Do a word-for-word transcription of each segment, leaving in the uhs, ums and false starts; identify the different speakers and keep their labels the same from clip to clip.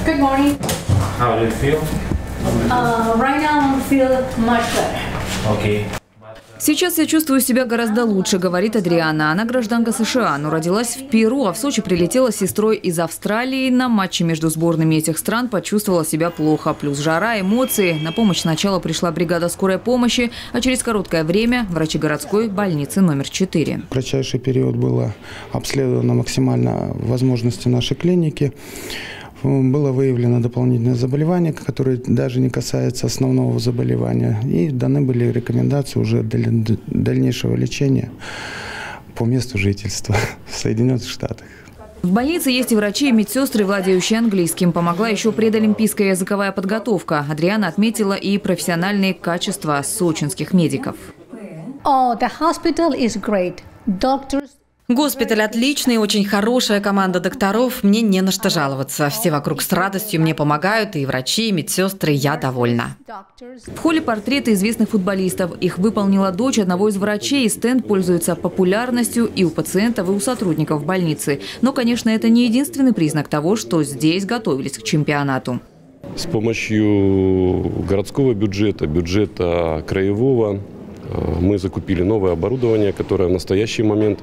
Speaker 1: Good morning.
Speaker 2: How do you feel?
Speaker 1: Uh, right now I feel much better.
Speaker 2: Okay.
Speaker 3: Сейчас я чувствую себя гораздо лучше, говорит Адриана. Она гражданка США, но родилась в Перу, а в Сочи прилетела с сестрой из Австралии. На матче между сборными этих стран почувствовала себя плохо. Плюс жара, эмоции. На помощь сначала пришла бригада скорой помощи, а через короткое время врачи городской больницы номер четыре.
Speaker 4: В кратчайший период было обследовано максимально возможности нашей клиники. Было выявлено дополнительное заболевание, которое даже не касается основного заболевания. И даны были рекомендации уже для дальнейшего лечения по месту жительства в Соединенных Штатах.
Speaker 3: В больнице есть и врачи, и медсестры, владеющие английским. Помогла еще предолимпийская языковая подготовка. Адриана отметила и профессиональные качества сочинских медиков.
Speaker 1: Oh, the hospital is great. Doctors.
Speaker 5: Госпиталь отличный, очень хорошая команда докторов. Мне не на что жаловаться. Все вокруг с радостью мне помогают, и врачи, и медсестры. Я довольна.
Speaker 3: В холле портреты известных футболистов. Их выполнила дочь одного из врачей. И стенд пользуется популярностью и у пациентов, и у сотрудников больницы. Но, конечно, это не единственный признак того, что здесь готовились к чемпионату.
Speaker 6: С помощью городского бюджета, бюджета краевого мы закупили новое оборудование, которое в настоящий момент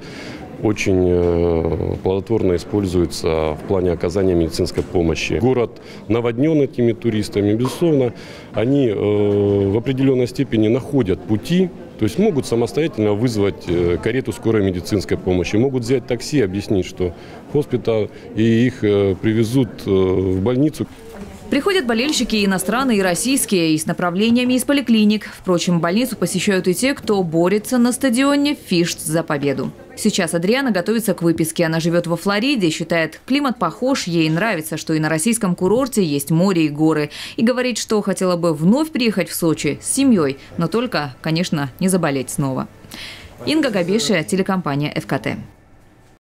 Speaker 6: очень плодотворно используется в плане оказания медицинской помощи. Город наводнен этими туристами. Безусловно, они в определенной степени находят пути, то есть могут самостоятельно вызвать карету скорой медицинской помощи, могут взять такси, объяснить, что госпиталь, и их привезут в больницу.
Speaker 3: Приходят болельщики и иностранные, и российские, и с направлениями из поликлиник. Впрочем, больницу посещают и те, кто борется на стадионе «Фишт» за победу. Сейчас Адриана готовится к выписке. Она живет во Флориде, считает, климат похож, ей нравится, что и на российском курорте есть море и горы. И говорит, что хотела бы вновь приехать в Сочи с семьей, но только, конечно, не заболеть снова. Инга Габешия, телекомпания эф ка тэ.